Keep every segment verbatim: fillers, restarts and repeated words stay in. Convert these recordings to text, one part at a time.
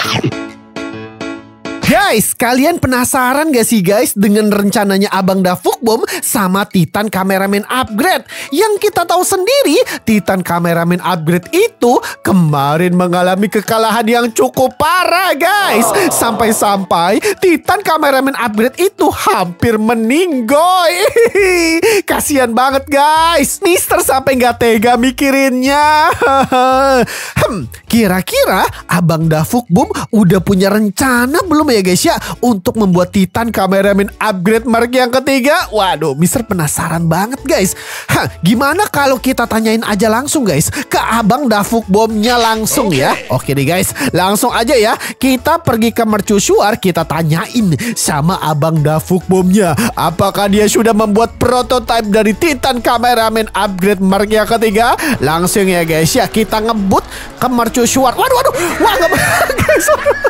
Guys, kalian penasaran gak sih guys dengan rencananya Abang Davukbom sama Titan Cameraman Upgrade? Yang kita tahu sendiri, Titan Cameraman Upgrade itu kemarin mengalami kekalahan yang cukup parah guys. Sampai-sampai Titan Cameraman Upgrade itu hampir meninggoy. Kasian banget guys. Mister sampai gak tega mikirinnya. Hmm, kira-kira Abang Davukbom udah punya rencana belum ya guys ya untuk membuat Titan Cameraman Upgrade Mark yang ketiga? Waduh, Mister penasaran banget guys. Hah, gimana kalau kita tanyain aja langsung guys ke Abang Davukbomnya langsung ya? Oke deh guys, langsung aja ya. Kita pergi ke mercusuar, kita tanyain sama Abang Davukbomnya. Apakah dia sudah membuat prototipe dari Titan Cameraman Upgrade Mark yang ketiga? Langsung ya guys ya, kita ngebut ke mercusuar. Waduh, waduh, wah nggak guys.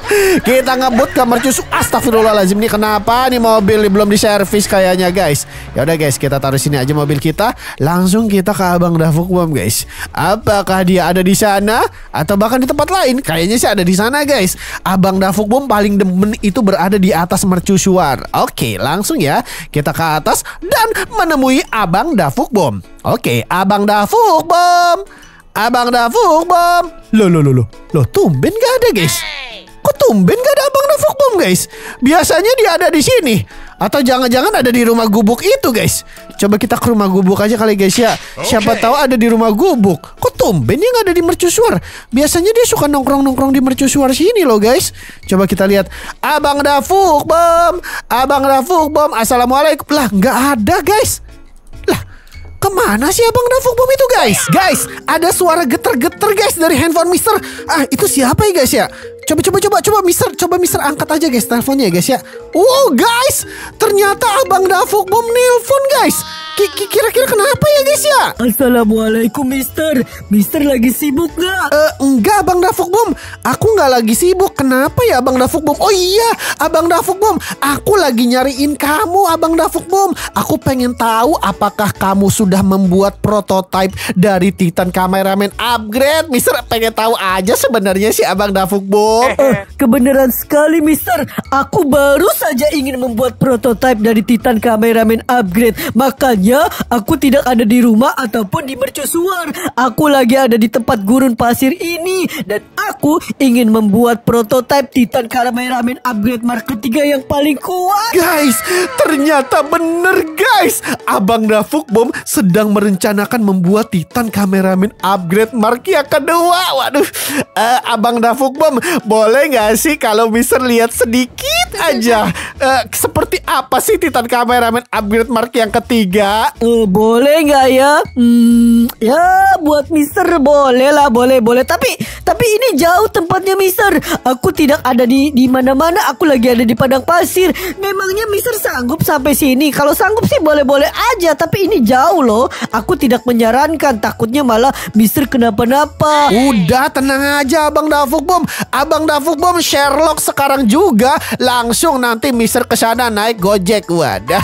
Kita ngebut ke mercusuar. Astagfirullahaladzim, nih kenapa nih mobil nih belum diservis kayaknya guys. Ya udah guys, kita taruh sini aja mobil kita. Langsung kita ke Abang Davukbom guys. Apakah dia ada di sana atau bahkan di tempat lain? Kayaknya sih ada di sana guys. Abang Davukbom paling demen itu berada di atas mercusuar. Oke, langsung ya kita ke atas dan menemui Abang Davukbom. Oke, Abang Davukbom. Abang Davukbom. Loh, loh, loh, loh. Loh, tumben gak ada guys. Kok tumben gak ada Abang Davukbom guys? Biasanya dia ada di sini. Atau jangan-jangan ada di rumah gubuk itu guys. Coba kita ke rumah gubuk aja kali guys ya. Siapa tahu ada di rumah gubuk. Kok tumben dia gak ada di mercusuar? Biasanya dia suka nongkrong-nongkrong di mercusuar sini loh guys. Coba kita lihat. Abang Davukbom. Abang Davukbom. Assalamualaikum. Lah gak ada guys. Lah kemana sih Abang Davukbom itu guys? Guys, ada suara geter-geter guys dari handphone Mister. Ah, itu siapa ya guys ya? Coba coba coba coba Mister, coba Mister angkat aja guys teleponnya ya guys ya. Wow guys, ternyata Abang Davukbom nelpon guys. Kira-kira kenapa ya guys ya? Assalamualaikum Mister. Mister lagi sibuk gak? Uh, enggak Abang Davukbom, aku nggak lagi sibuk. Kenapa ya Abang Davukbom? Oh iya Abang Davukbom, aku lagi nyariin kamu Abang Davukbom. Aku pengen tahu apakah kamu sudah membuat prototipe dari Titan Cameraman Upgrade. Mister pengen tahu aja sebenarnya sih Abang Davukbom. Uh, kebenaran sekali Mister. Aku baru saja ingin membuat prototipe dari Titan Cameraman Upgrade. Makanya aku tidak ada di rumah ataupun di mercusuar. Aku lagi ada di tempat gurun pasir ini. Dan aku ingin membuat prototipe Titan Cameraman Upgrade Mark ketiga yang paling kuat. Guys, ternyata bener guys. Abang Davukbom sedang merencanakan membuat Titan Cameraman Upgrade Mark yang kedua. Waduh, uh, Abang Davukbom, boleh gak sih kalau Mister lihat sedikit aja uh, seperti apa sih Titan Cameraman Upgrade Mark yang ketiga? Uh, boleh gak ya? Hmm, ya buat Mister boleh lah, boleh boleh. Tapi tapi ini jauh tempatnya Mister. Aku tidak ada di di mana-mana. Aku lagi ada di padang pasir. Memangnya Mister sanggup sampai sini? Kalau sanggup sih boleh-boleh aja. Tapi ini jauh loh. Aku tidak menyarankan. Takutnya malah Mister kenapa-napa. Udah tenang aja Abang Davukbom. Abang Davukbom Sherlock sekarang juga. Langsung nanti Mister kesana naik Gojek. Wadah.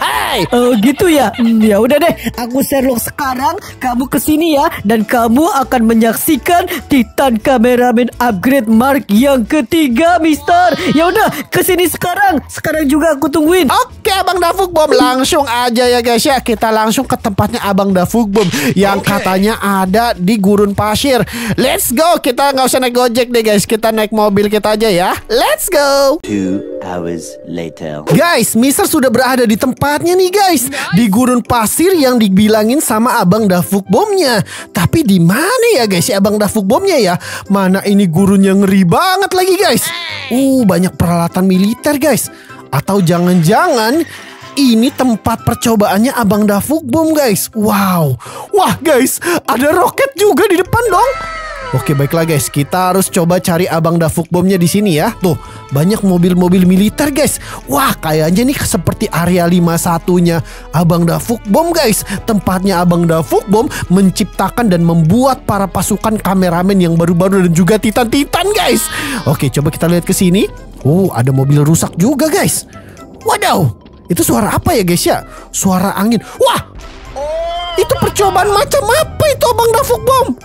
Oh gitu ya. Hmm, ya udah deh. Aku Sherlock sekarang. Kamu kesini ya. Dan kamu akan menyaksikan Titan Cameraman Upgrade Mark yang ketiga Mister. Ya udah kesini sekarang. Sekarang juga aku tungguin. Oke Abang Davukbom, langsung aja ya guys ya. Kita langsung ke tempatnya Abang Davukbom yang okay. katanya ada di gurun pasir. Let's go. Kita nggak usah naik Gojek deh guys. Kita naik mobil kita aja ya. Let's go. Two hours later. Guys, Mister sudah berada di tempatnya nih guys. Di gurun pasir yang dibilangin sama Abang Davukbomnya. Tapi di mana ya guys ya Abang Davukbomnya ya? Mana ini gurunnya ngeri banget lagi guys. Uh, banyak peralatan militer guys. Atau jangan-jangan ini tempat percobaannya Abang Davukbom guys. Wow. Wah guys, ada roket juga di depan dong. Oke baiklah guys, kita harus coba cari Abang Davukbomnya di sini ya. Tuh, banyak mobil-mobil militer guys. Wah, kayaknya nih seperti area lima puluh satu-nya Abang Davukbom guys. Tempatnya Abang Davukbom menciptakan dan membuat para pasukan kameramen yang baru-baru dan juga titan-titan guys. Oke, coba kita lihat ke sini. Oh, ada mobil rusak juga guys. Wadaw, itu suara apa ya guys ya? Suara angin. Wah, itu percobaan macam apa itu Abang Davukbom?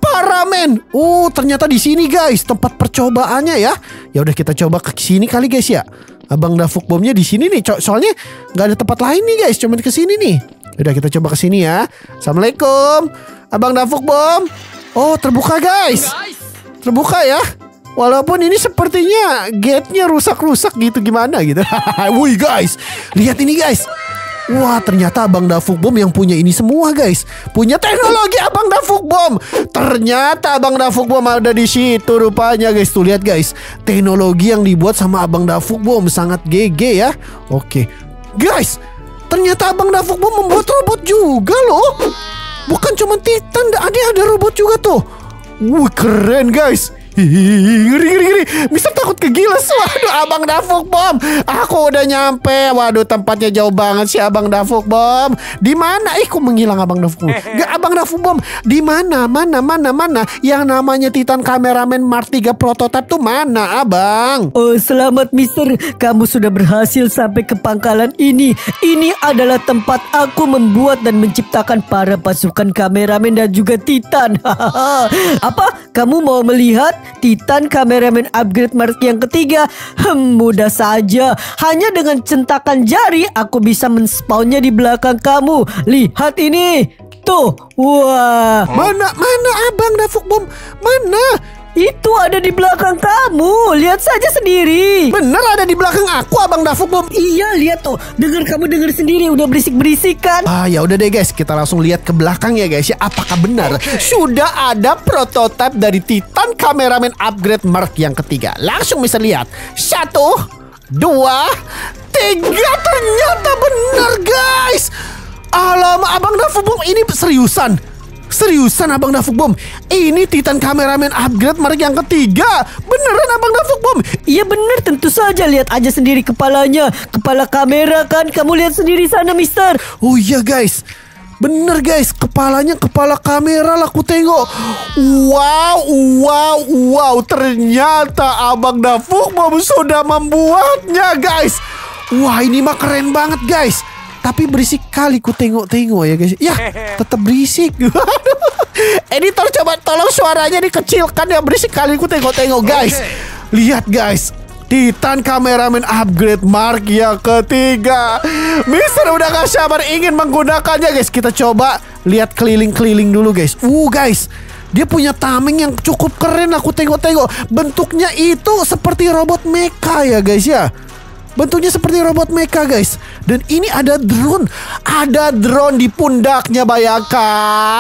Paramen. Oh, ternyata di sini guys tempat percobaannya ya. Ya udah kita coba ke sini kali guys ya. Abang Dafuk Bomnya di sini nih. Soalnya nggak ada tempat lain nih guys. Cuman ke sini nih. Udah kita coba ke sini ya. Assalamualaikum, Abang Dafuk Bom. Oh, terbuka guys. Terbuka ya. Walaupun ini sepertinya gate-nya rusak-rusak gitu gimana gitu. Wih guys, lihat ini guys. Wah, ternyata Abang Dafuk Bom yang punya ini semua guys. Punya teknologi Abang Dafuk Bom. Ternyata Abang Dafuk Bom ada di situ rupanya guys. Tuh lihat guys, teknologi yang dibuat sama Abang Dafuk Bom sangat G G ya. Oke guys, ternyata Abang Dafuk Bom membuat robot juga loh. Bukan cuma Titan, ada ada robot juga tuh. Wih, keren guys. Hihihi, ngeri ngeri ngeri. Mister takut kegilas. Waduh, Abang Dafuk Bom, aku udah nyampe. Waduh, tempatnya jauh banget sih Abang Dafuk Bom. Di mana? Ih, kok menghilang Abang Dafuk Bom? Gak, Abang Dafuk Bom. Di mana? Mana mana mana? Yang namanya Titan Cameraman Mark tiga prototype tuh mana, Abang? Oh, selamat Mister. Kamu sudah berhasil sampai ke pangkalan ini. Ini adalah tempat aku membuat dan menciptakan para pasukan kameramen dan juga Titan. Apa? Kamu mau melihat Titan Cameraman Upgrade Mark yang ketiga? Hmm, mudah saja. Hanya dengan centakan jari aku bisa men-spawnnya di belakang kamu. Lihat ini. Tuh. Wah. Mana mana Abang Dafuk Bom? Mana? Itu ada di belakang kamu. Lihat saja sendiri. Bener ada di belakang aku Abang Dafuk Bom. Iya, lihat tuh. Dengar kamu dengar sendiri udah berisik-berisik kan? Ah, ya udah deh guys, kita langsung lihat ke belakang ya guys ya. Apakah benar okay. sudah ada prototipe dari Titan Cameraman Upgrade Mark yang ketiga? Langsung bisa lihat. Satu, dua, tiga. Ternyata benar guys. Alamak, Abang Dafuk Bom ini seriusan. Seriusan Abang Dafuk Bom, ini Titan Cameraman Upgrade Mark yang ketiga. Beneran Abang Dafuk Bom? Iya bener, tentu saja. Lihat aja sendiri kepalanya. Kepala kamera kan. Kamu lihat sendiri sana Mister. Oh iya guys, bener guys, kepalanya kepala kamera lah aku tengok. Wow, wow, wow. Ternyata Abang Dafuk Bom sudah membuatnya guys. Wah, ini mah keren banget guys. Tapi berisik kali ku tengok-tengok ya guys. Ya, tetap berisik. Editor coba tolong suaranya dikecilkan ya, berisik kali ku tengok-tengok guys. Okay. Lihat guys, Titan Cameraman Upgrade Mark yang ketiga. Mister udah gak sabar ingin menggunakannya guys. Kita coba lihat keliling-keliling dulu guys. Uh guys, dia punya tameng yang cukup keren. Aku tengok-tengok, bentuknya itu seperti robot mecha ya guys ya. Bentuknya seperti robot mecha guys. Dan ini ada drone. Ada drone di pundaknya, bayangkan.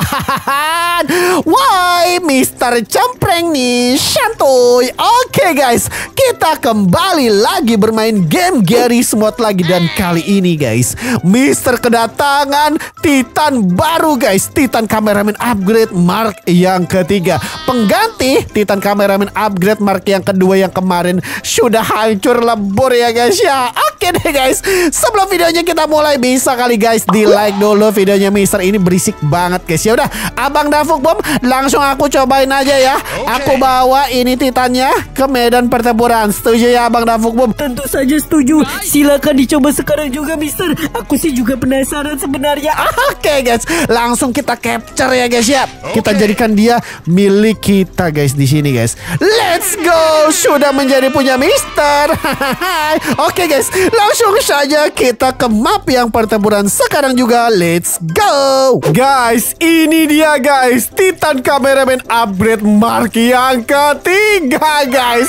Why Mister Cempreng nih, santuy. Oke guys, kita kembali lagi bermain game Garry's Mod lagi. Dan kali ini guys, Mister kedatangan Titan baru guys. Titan Cameraman Upgrade Mark yang ketiga. Pengganti Titan Cameraman Upgrade Mark yang kedua yang kemarin sudah hancur lebur ya guys ya. Oke deh guys, sebelum videonya kita mulai, bisa kali guys di like dulu videonya Mister ini berisik banget guys. Ya udah, Abang Dafuk Bom, langsung aku cobain aja ya. Okay. Aku bawa ini Titannya ke medan pertempuran. Setuju ya Abang Dafuk Bom? Tentu saja setuju. Silakan dicoba sekarang juga Mister. Aku sih juga penasaran sebenarnya. Oke okay, guys, langsung kita capture ya guys ya. Okay. Kita jadikan dia milik kita guys di sini guys. Let's go, sudah menjadi punya Mister. Oke okay, guys, langsung saja kita ke map yang pertempuran sekarang juga. Let's go. Guys, ini dia guys, Titan Cameraman Upgrade Mark yang ketiga guys.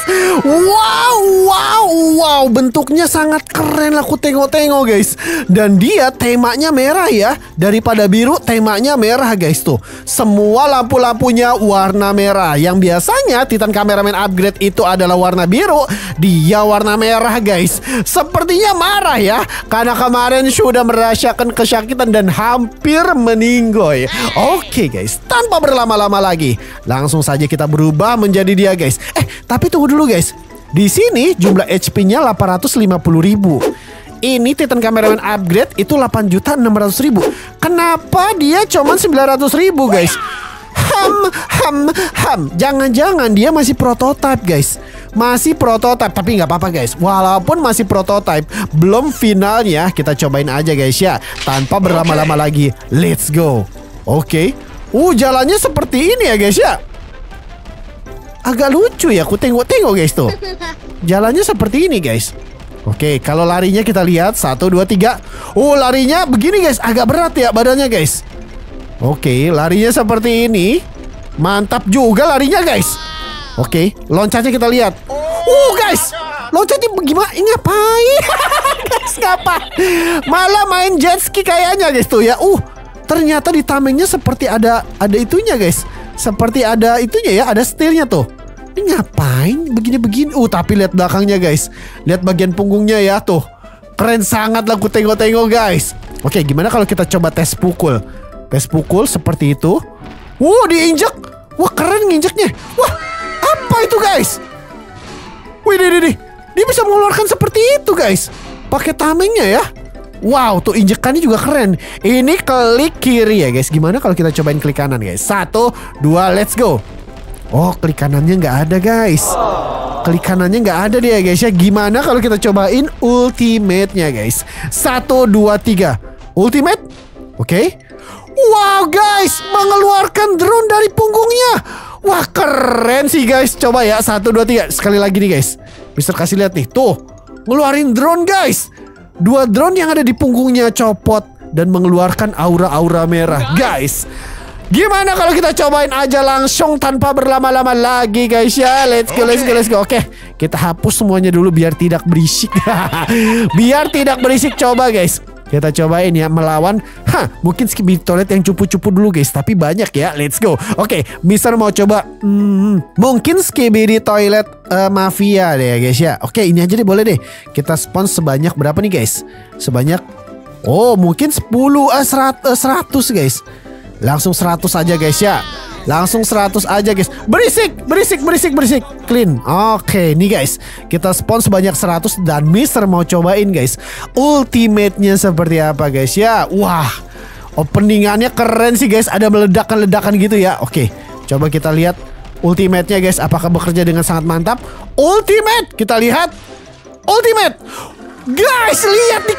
Wow, wow, wow. Bentuknya sangat keren, aku tengok-tengok guys. Dan dia temanya merah ya. Daripada biru, temanya merah guys tuh. Semua lampu-lampunya warna merah. Yang biasanya Titan Cameraman Upgrade itu adalah warna biru, dia warna merah guys. Sepertinya marah ya, karena kemarin sudah merasakan kesakitan dan hampir meninggoy. Oke guys, tanpa berlama-lama lagi, langsung saja kita berubah menjadi dia guys. Eh, tapi tunggu dulu guys. Di sini jumlah H P-nya delapan ratus lima puluh ribu. Ini Titan Cameraman Upgrade itu delapan juta enam ratus ribu. Kenapa dia cuma sembilan ratus ribu guys? Ham, ham, ham. Jangan-jangan dia masih prototype guys. Masih prototype, tapi nggak apa-apa guys. Walaupun masih prototype, belum finalnya, kita cobain aja guys ya. Tanpa berlama-lama lagi, let's go. Oke okay. Uh, jalannya seperti ini ya guys ya. agak lucu ya. Aku tengok-tengok guys tuh. Jalannya seperti ini guys. Oke, kalau larinya kita lihat satu, dua, tiga. Oh, larinya begini guys, agak berat ya badannya guys. Oke, larinya seperti ini. Mantap juga larinya guys. Oke, loncatnya kita lihat. Uh guys, loncatnya bagaimana? Ini ngapain? Guys, ngapa? Malah main jet ski kayaknya guys tuh ya. Uh, ternyata di tamengnya seperti ada ada itunya guys. Seperti ada itunya ya, ada setirnya tuh. Ini ngapain begini-begini? Uh, tapi lihat belakangnya guys. Lihat bagian punggungnya ya tuh. Keren sangat lah, aku tengok-tengok guys. Oke, gimana kalau kita coba tes pukul? Tes pukul seperti itu. Wow, diinjek. Wah, keren nginjeknya. Wah, apa itu guys? Wih, deh, deh, deh. Dia bisa mengeluarkan seperti itu guys. Pakai tamengnya ya. Wow, tuh injekannya juga keren. Ini klik kiri ya guys. Gimana kalau kita cobain klik kanan guys? Satu, dua, let's go. Oh, klik kanannya nggak ada guys. Klik kanannya nggak ada dia guys ya. Gimana kalau kita cobain ultimate-nya guys? Satu, dua, tiga. Ultimate. Oke. Okay. Wow guys, mengeluarkan drone dari punggungnya. Wah, keren sih guys. Coba ya, satu, dua, tiga. Sekali lagi nih guys. Mister kasih lihat nih. Tuh, ngeluarin drone guys. Dua drone yang ada di punggungnya copot dan mengeluarkan aura-aura merah guys. Gimana kalau kita cobain aja langsung tanpa berlama-lama lagi guys ya. Let's go, let's go, let's go. Oke, kita hapus semuanya dulu biar tidak berisik. Biar tidak berisik, coba guys. Kita cobain ya melawan. Hah, mungkin Skibidi Toilet yang cupu-cupu dulu guys. Tapi banyak ya, let's go. Oke, Mister mau coba hmm, mungkin Skibidi Toilet uh, Mafia deh ya guys ya. Oke, ini aja deh, boleh deh. Kita spawn sebanyak berapa nih guys? Sebanyak, oh mungkin sepuluh, uh, seratus guys. Langsung seratus aja guys ya. Langsung seratus aja guys. Berisik, berisik, berisik, berisik. Clean. Oke, nih guys. Kita spawn sebanyak seratus dan Mister mau cobain guys. Ultimate-nya seperti apa guys ya. Wah, openingannya keren sih guys. Ada meledakan-ledakan gitu ya. Oke, coba kita lihat ultimate-nya guys. Apakah bekerja dengan sangat mantap? Ultimate, kita lihat. Ultimate. Guys, lihat nih.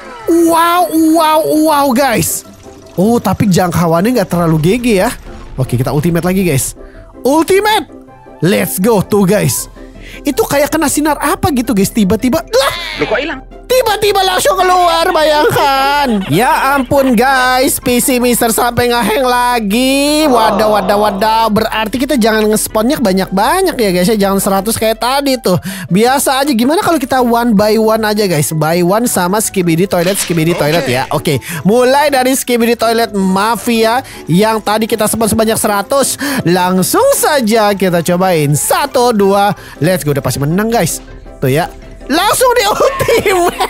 Wow, wow, wow guys. Oh, tapi jangkauannya nggak terlalu G G ya. Oke, kita ultimate lagi guys. Ultimate. Let's go tuh guys. Itu kayak kena sinar apa gitu guys. Tiba-tiba lah, Loh, kok hilang? tiba-tiba langsung keluar, bayangkan. Ya ampun guys, P C Mister sampai ngehang lagi. Wadah, wadah, wadah. Berarti kita jangan nge-spawnnya banyak-banyak ya guys ya. Jangan seratus kayak tadi tuh. Biasa aja. Gimana kalau kita one by one aja guys. By one sama Skibidi Toilet, Skibidi Toilet ya. Oke, mulai dari Skibidi Toilet Mafia yang tadi kita spawn sebanyak seratus. Langsung saja kita cobain. Satu, dua, let's go. Udah pasti menang guys. Tuh ya. Langsung di ultimate.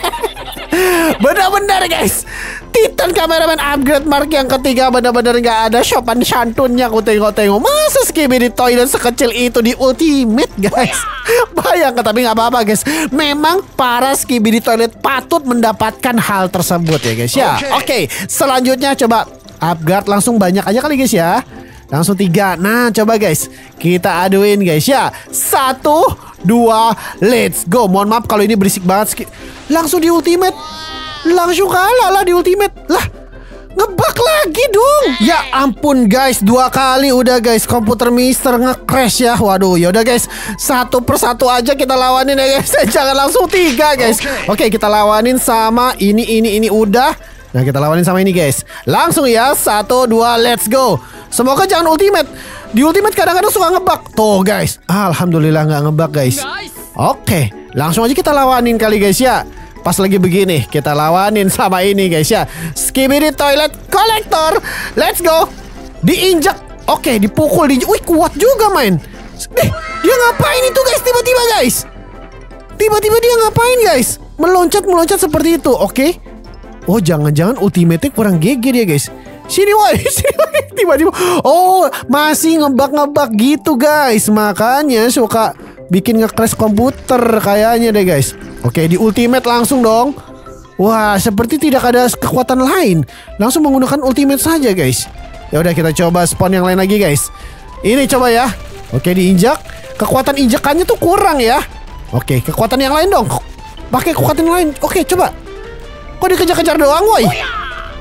Benar-benar guys, Titan Cameraman Upgrade Mark yang ketiga benar-benar nggak ada sopan santunnya. Aku tengok-tengok, masa Skibidi Toilet sekecil itu di ultimate guys. Bayangkan, tapi nggak apa-apa guys. Memang para Skibidi Toilet patut mendapatkan hal tersebut ya guys ya. Oke, okay, selanjutnya coba upgrade langsung banyak aja kali guys ya. Langsung tiga. Nah, coba guys, kita aduin guys ya. Satu, dua, let's go. Mohon maaf kalau ini berisik banget. Langsung di ultimate. Langsung kalah lah di ultimate. Lah, ngebug lagi dong. Ya ampun guys, dua kali udah guys. Komputer Mister nge-crash ya. Waduh, yaudah guys, satu persatu aja kita lawanin ya guys. Jangan langsung tiga guys. Oke, okay, kita lawanin sama ini, ini, ini udah. Nah, kita lawanin sama ini guys. Langsung ya, satu, dua, let's go. Semoga jangan ultimate. Di ultimate kadang-kadang suka ngebug. Tuh guys, alhamdulillah nggak ngebug guys. Oke, langsung aja kita lawanin kali guys ya. Pas lagi begini, kita lawanin sama ini guys ya. Skibidi Toilet Collector. Let's go. Diinjak. Oke, dipukul, diinjak. Wih, kuat juga main. Eh, dia ngapain itu guys tiba-tiba guys? Tiba-tiba dia ngapain guys? Meloncat-meloncat seperti itu. Oke. Oh, jangan-jangan ultimate-nya kurang G G dia guys. Sini woi, tiba-tiba. Oh, masih ngebug-ngebug gitu guys. Makanya suka bikin nge-crash komputer kayaknya deh guys. Oke, di ultimate langsung dong. Wah, seperti tidak ada kekuatan lain. Langsung menggunakan ultimate saja guys. Ya udah, kita coba spawn yang lain lagi guys. Ini coba ya. Oke, diinjak. Kekuatan injakannya tuh kurang ya. Oke, kekuatan yang lain dong. Pakai kekuatan yang lain. Oke, coba. Kok dikejar-kejar doang woi?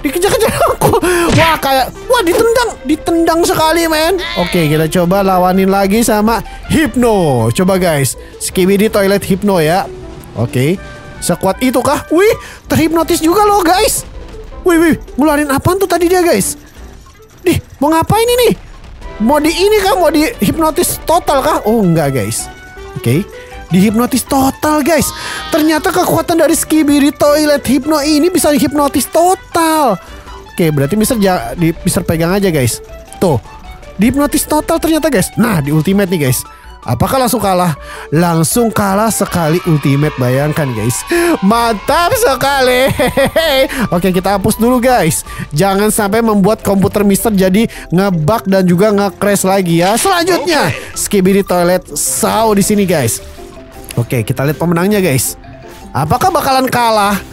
Dikejar-kejar aku. Wah kayak, wah ditendang, ditendang sekali men. Oke kita coba lawanin lagi sama Hypno. Coba guys, Skibidi Toilet Hypno ya. Oke, sekuat itu kah? Wih, terhipnotis juga loh guys. Wih, wih, ngeluarin apaan tuh tadi dia guys? Dih, mau ngapain ini? Mau di ini kah? Mau di hipnotis total kah? Oh enggak guys. Oke, dihipnotis total guys. Ternyata kekuatan dari Skibidi Toilet Hypno ini bisa dihipnotis total. Oke, berarti Mister ja, di, Mister pegang aja guys. Tuh, dihipnotis total ternyata guys. Nah, di ultimate nih guys. Apakah langsung kalah? Langsung kalah sekali ultimate, bayangkan guys. Mantap sekali. Oke kita hapus dulu guys. Jangan sampai membuat komputer Mister jadi ngebug dan juga nge-crash lagi ya. Selanjutnya Skibidi Toilet Saw di sini guys. Oke kita lihat pemenangnya guys. Apakah bakalan kalah?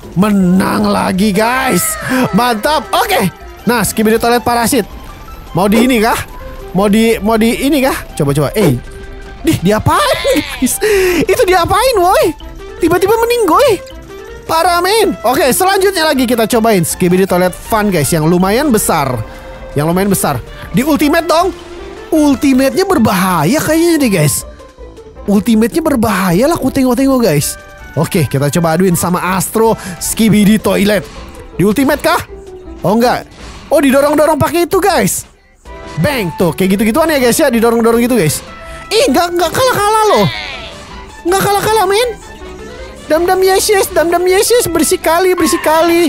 Menang lagi guys. Mantap. Oke. Nah Skibidi Toilet Parasit. Mau di ini kah? Mau di mau di ini kah? Coba-coba. Eh Dih, diapain guys? Itu diapain woi? Tiba-tiba meninggoy. Parah men. Oke, selanjutnya lagi kita cobain Skibidi Toilet Fun guys, yang lumayan besar. Yang lumayan besar. Di ultimate dong. Ultimate-nya berbahaya kayaknya deh guys. Ultimate-nya berbahaya lah, aku tengok-tengok guys. Oke, kita coba aduin sama Astro Skibidi Toilet. Di ultimate kah? Oh enggak. Oh, didorong-dorong pakai itu guys. Bang, tuh kayak gitu-gituan ya guys ya, didorong-dorong gitu guys. Ih, nggak nggak kalah-kalah loh, nggak kalah-kalah men. Dam-dam yes yes, dam-dam yes yes, bersih kali, bersih kali.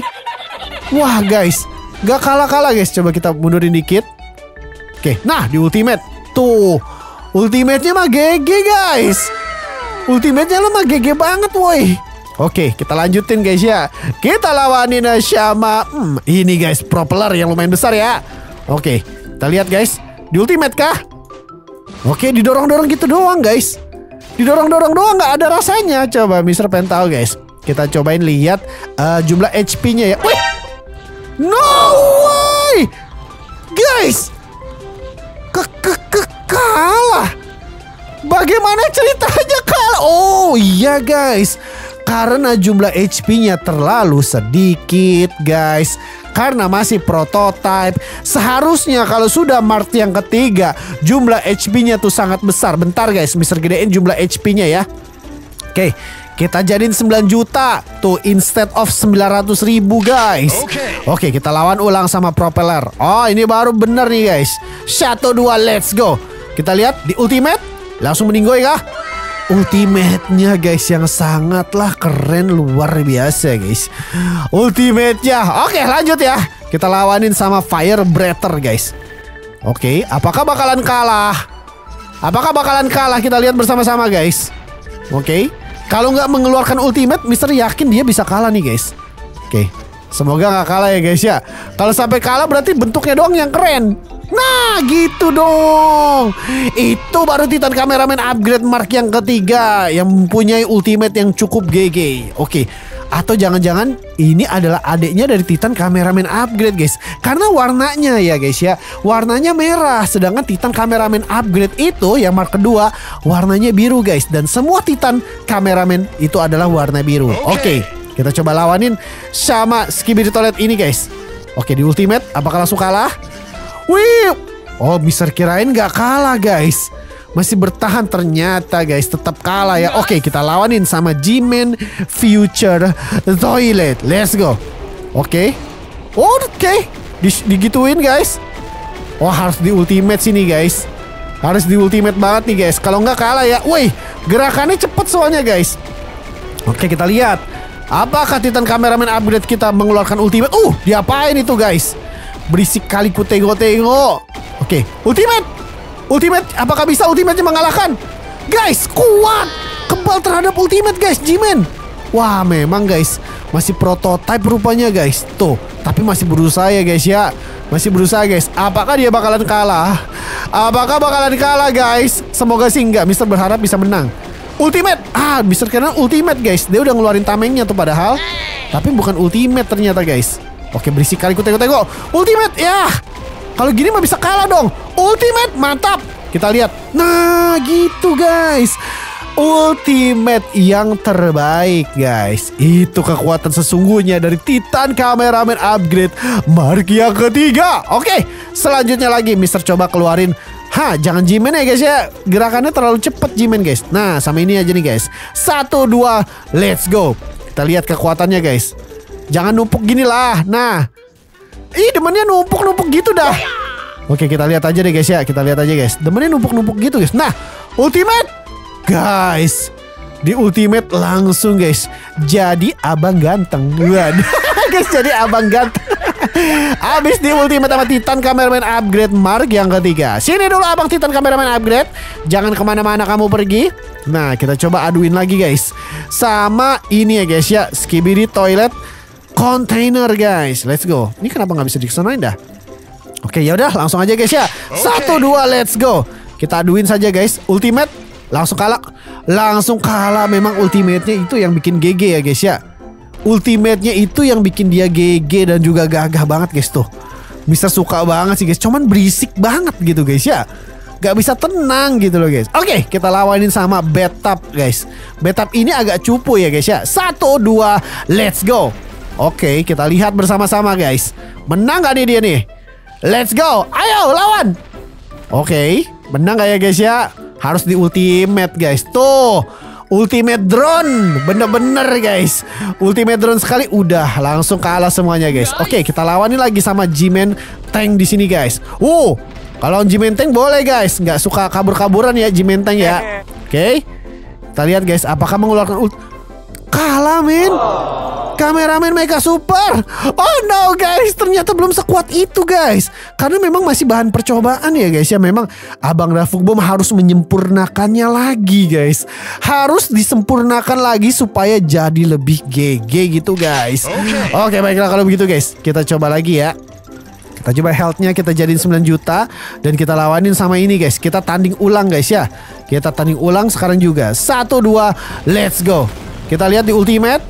Wah guys, nggak kalah-kalah guys. Coba kita mundurin dikit. Oke, nah di ultimate tuh, ultimate-nya mah G G guys. Ultimate-nya lo mah G G banget woi. Oke, kita lanjutin guys ya. Kita lawanin sama hmm, ini guys, propeller yang lumayan besar ya. Oke, kita lihat guys, di ultimate kah? Oke, didorong-dorong gitu doang guys. Didorong-dorong doang, nggak ada rasanya. Coba Mister pengen tahu guys. Kita cobain lihat uh, jumlah H P-nya ya. Wih, no way, guys. Ke ke ke kalah. Bagaimana ceritanya kalah? Oh iya guys, karena jumlah H P-nya terlalu sedikit guys. Karena masih prototype. Seharusnya kalau sudah Mart yang ketiga, jumlah H P-nya tuh sangat besar. Bentar guys, Mister gedein jumlah H P-nya ya. Oke, kita jadiin sembilan juta. Tuh instead of sembilan ratus ribu guys. Oke, Oke kita lawan ulang sama propeller. Oh ini baru bener nih guys. Satu dua let's go. Kita lihat di ultimate. Langsung meninggoy kah? Ultimate-nya guys yang sangatlah keren, luar biasa guys. Ultimate-nya. Oke lanjut ya. Kita lawanin sama Fire Breather guys. Oke, apakah bakalan kalah? Apakah bakalan kalah? Kita lihat bersama-sama guys. Oke, kalau nggak mengeluarkan ultimate, Mister yakin dia bisa kalah nih guys. Oke, semoga nggak kalah ya guys ya. Kalau sampai kalah berarti bentuknya doang yang keren. Nah gitu dong. Itu baru Titan Cameraman Upgrade Mark yang ketiga, yang mempunyai ultimate yang cukup G G. Oke, atau jangan-jangan ini adalah adiknya dari Titan Cameraman Upgrade guys. Karena warnanya ya guys ya, warnanya merah. Sedangkan Titan Cameraman Upgrade itu yang Mark kedua warnanya biru guys. Dan semua Titan Cameraman itu adalah warna biru. Oke, kita coba lawanin sama Skibidi Toilet ini guys. Oke, di ultimate apakah langsung kalah? Wih, oh Mister kirain gak kalah guys, masih bertahan, ternyata guys tetap kalah ya. Oke kita lawanin sama G-Man Future Toilet. Let's go. Oke, oke, digituin guys. Oh harus di ultimate sini guys, harus di ultimate banget nih guys. Kalau nggak kalah ya. Wih, gerakannya cepet soalnya guys. Oke kita lihat, apakah Titan Cameraman Upgrade kita mengeluarkan ultimate? Uh, diapain itu guys? Berisik kali ku tengok-tengok. Oke, ultimate. Ultimate, apakah bisa ultimate-nya mengalahkan? Guys, kuat. Kebal terhadap ultimate guys, G-Man. Wah, memang guys, masih prototype rupanya guys. Tuh, tapi masih berusaha ya guys ya. Masih berusaha guys. Apakah dia bakalan kalah? Apakah bakalan kalah guys? Semoga sih enggak. Mister berharap bisa menang. Ultimate. Ah, Mister karena ultimate guys. Dia udah ngeluarin tamengnya tuh padahal. Tapi bukan ultimate ternyata guys. Oke, berisik kali ku tengok-tengok. Ultimate ya. Kalau gini mah bisa kalah dong. Ultimate, mantap. Kita lihat. Nah gitu guys, ultimate yang terbaik guys. Itu kekuatan sesungguhnya dari Titan Cameraman Upgrade Mark yang ketiga. Oke, selanjutnya lagi Mister coba keluarin. Hah, jangan Jimen ya guys ya. Gerakannya terlalu cepet Jimen guys. Nah, sama ini aja nih guys. Satu, dua, let's go. Kita lihat kekuatannya guys. Jangan numpuk gini lah. Nah, ih demennya numpuk-numpuk gitu dah. Oke, kita lihat aja deh guys ya. Kita lihat aja guys. Demennya numpuk-numpuk gitu guys. Nah, ultimate guys. Di ultimate langsung guys jadi abang ganteng. Waduh. Guys, jadi abang ganteng. Abis di ultimate sama Titan Cameraman Upgrade Mark yang ketiga. Sini dulu abang Titan Cameraman Upgrade. Jangan kemana-mana kamu pergi. Nah, kita coba aduin lagi guys. Sama ini ya guys ya, Skibidi Toilet Container guys. Let's go. Ini kenapa nggak bisa dikesonain dah? Oke, ya udah langsung aja guys ya. Satu dua let's go. Kita aduin saja guys. Ultimate langsung kalah. Langsung kalah. Memang ultimate-nya itu yang bikin G G ya guys ya. Ultimate-nya itu yang bikin dia G G dan juga gagah banget guys tuh. Bisa suka banget sih guys. Cuman berisik banget gitu guys ya. Gak bisa tenang gitu loh guys. Oke, kita lawanin sama Betap guys. Betap ini agak cupu ya guys ya. Satu dua let's go. Oke, kita lihat bersama-sama guys. Menang gak nih dia nih? Let's go. Ayo lawan. Oke, menang gak ya guys ya? Harus di ultimate guys. Tuh, ultimate drone. Bener-bener guys. Ultimate drone sekali udah langsung kalah semuanya guys. Oke, kita lawanin lagi sama G-Man Tank di sini guys. Uh, kalau G-Man Tank boleh guys. Nggak suka kabur-kaburan ya G-Man Tank ya. Oke, kita lihat guys. Apakah mengeluarkan ult? Kalah men. Kameramen Mega Super. Oh no guys, ternyata belum sekuat itu guys. Karena memang masih bahan percobaan ya guys ya. Memang Abang Dafukbom harus menyempurnakannya lagi guys. Harus disempurnakan lagi supaya jadi lebih G G gitu guys. Oke, okay, baiklah kalau begitu guys. Kita coba lagi ya. Kita coba health-nya kita jadiin sembilan juta. Dan kita lawanin sama ini guys. Kita tanding ulang guys ya. Kita tanding ulang sekarang juga. Satu dua let's go. Kita lihat di ultimate.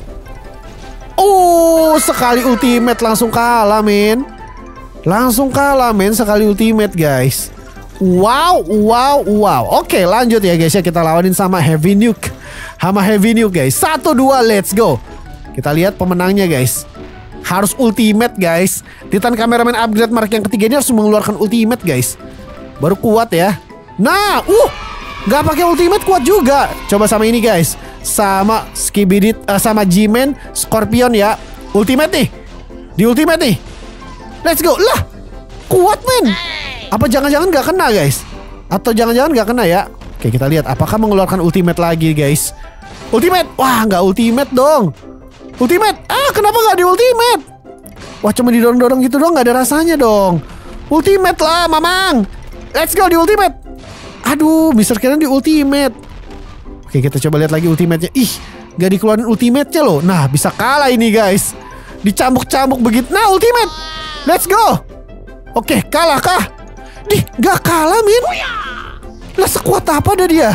Oh, sekali ultimate langsung kalah men. Langsung kalah men sekali ultimate guys. Wow, wow, wow. Oke, lanjut ya guys ya. Kita lawanin sama Heavy Nuke. Sama Heavy Nuke guys. Satu dua let's go. Kita lihat pemenangnya guys. Harus ultimate guys. Titan Cameraman Upgrade Mark yang ketiga ini harus mengeluarkan ultimate guys. Baru kuat ya. Nah, uh gak pakai ultimate kuat juga. Coba sama ini guys. Sama Skibidi uh, sama G-Man Scorpion ya. Ultimate nih. Di ultimate nih. Let's go. Lah, kuat men. Apa jangan-jangan gak kena guys? Atau jangan-jangan gak kena ya? Oke, kita lihat apakah mengeluarkan ultimate lagi guys. Ultimate. Wah, gak ultimate dong. Ultimate. Ah, kenapa gak di ultimate? Wah, cuma didorong-dorong gitu dong. Gak ada rasanya dong. Ultimate lah mamang. Let's go di ultimate. Aduh, Mister Karen di ultimate. Oke, kita coba lihat lagi ultimate-nya. Ih, gak dikeluarin ultimate-nya loh. Nah, bisa kalah ini guys. Dicambuk-cambuk begitu. Nah, ultimate. Let's go. Oke, kalah kah? Dih, gak kalah min. Lah, sekuat apa dah dia?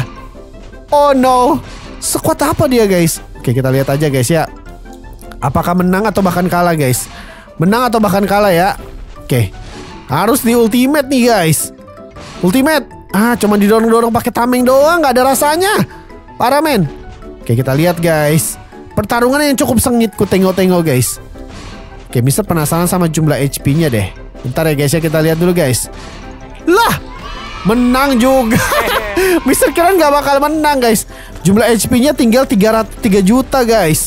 Oh no. Sekuat apa dia guys? Oke, kita lihat aja guys ya. Apakah menang atau bahkan kalah guys? Menang atau bahkan kalah ya. Oke, harus di ultimate nih guys. Ultimate. Ah, cuma didorong-dorong pakai tameng doang. Gak ada rasanya. Parah men. Oke, kita lihat guys. Pertarungan yang cukup sengit ku tengok-tengok guys. Oke, Mister penasaran sama jumlah H P-nya deh. Bentar ya guys ya, kita lihat dulu guys. Lah, menang juga. Mister kirain gak bakal menang guys. Jumlah H P-nya tinggal tiga ratus tiga juta guys.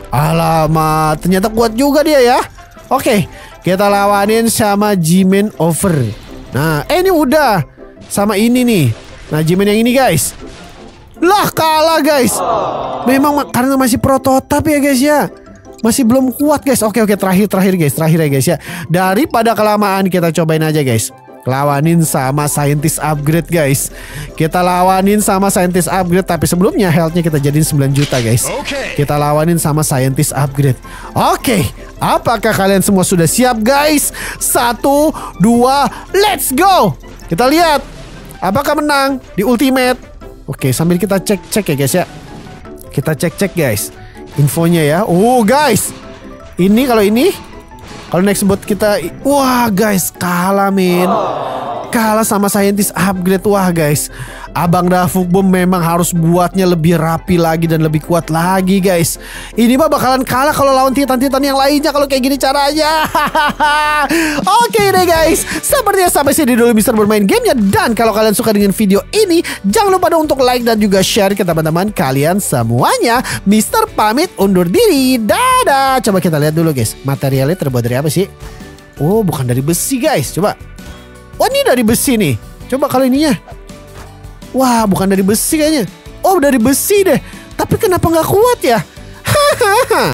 Alamak, ternyata kuat juga dia ya. Oke, kita lawanin sama G-Man Over. Nah, eh ini udah sama ini nih. Nah, G-Man yang ini guys. Lah, kalah guys. Memang karena masih prototipe ya guys ya. Masih belum kuat guys. Oke oke terakhir terakhir guys. Terakhir ya guys ya. Daripada kelamaan kita cobain aja guys. Lawanin sama Scientist Upgrade guys. Kita lawanin sama Scientist Upgrade. Tapi sebelumnya healthnya kita jadiin sembilan juta guys. Kita lawanin sama Scientist Upgrade. Oke, apakah kalian semua sudah siap guys? Satu, dua, let's go. Kita lihat apakah menang di ultimate. Oke, sambil kita cek-cek ya guys ya. Kita cek-cek guys infonya ya. Oh guys, ini kalau ini, kalau next bot kita, wah guys kalah min. kalah sama Scientist Upgrade. Wah guys, Abang Dafukbom memang harus buatnya lebih rapi lagi dan lebih kuat lagi guys. Ini mah bakalan kalah kalau lawan Titan-Titan yang lainnya kalau kayak gini caranya. Oke deh guys, sepertinya sampai sini dulu Mister bermain gamenya. Dan kalau kalian suka dengan video ini, jangan lupa dong untuk like dan juga share ke teman-teman kalian semuanya. Mister pamit undur diri. Dadah. Coba kita lihat dulu guys, materialnya terbuat dari apa sih? Oh, bukan dari besi guys. Coba. Oh, ini dari besi nih. Coba kalau ininya. Wah, bukan dari besi kayaknya. Oh, dari besi deh. Tapi kenapa nggak kuat ya? Hahaha.